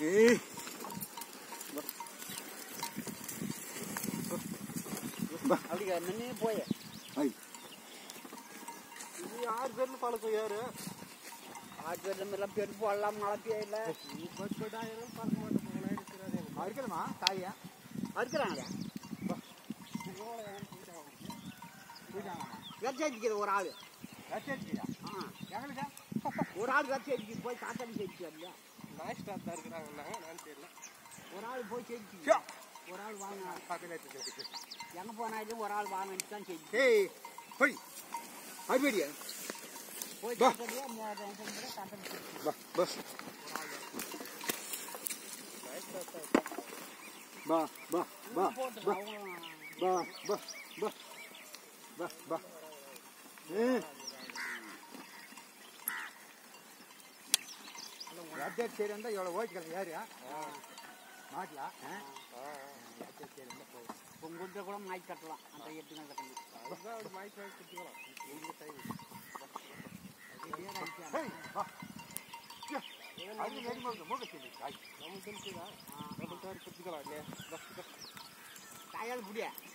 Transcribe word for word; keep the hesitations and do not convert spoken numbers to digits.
ஏய் பா அப்படி நின்னு போய் ஐ இது ஆறு பேர்ல பழக்கம் யாரு ஆறு பேர்ல எல்லாம் பெரு போடலாம் மழை பெய்யல நீ பத்து பத்தாயிரம் பழக்க மாட்டோம் இருக்கிறாரு அறுக்கணுமா காயா அறுக்கிறாங்க வெச்சடிக்கிற ஒரு ஆள் வெச்சடிக்கிறியா எங்களுக்கு ஒரு ஆள் வெச்சடிக்கு போய் காத்தாடி செடிச்சு வரலையா நாய் ஸ்டாப் தான் இருக்கிறாங்கன்னாங்க நான் தெரியல ஒரு ஆள் போய் செடிச்சு ஒரு ஆள் வாங்க பக்கத்தில் எங்கே போனாலும் ஒரு ஆள் வாங்கிட்டு தான் செடிச்சு ஏய் போய் அடிப்படியா போய் காத்தாடியா காத்தாடி பா பஸ் பா பா பா பா பா பா பா பா பா ஏய் அஜய் சரி இருந்தா எவ்வளவு ஓய்க்கலாம் யாரு மாட்டல அஜய் சரி இருந்தா போய் உங்கள்கிட்ட கூட மாய்க்கு கட்டலாம் அந்த எட்டு நாள் கட்டணும் அதுதான் ஒரு மாய்க்கு வாங்கி கட்டிக்கலாம் உங்களுக்கு டைம் அது நெறிமுறை மூக்கத்தி காய் நம்ம தெரிஞ்சுதான் நம்ம கட்டிக்கலாம் இல்லையா காயால் புடியா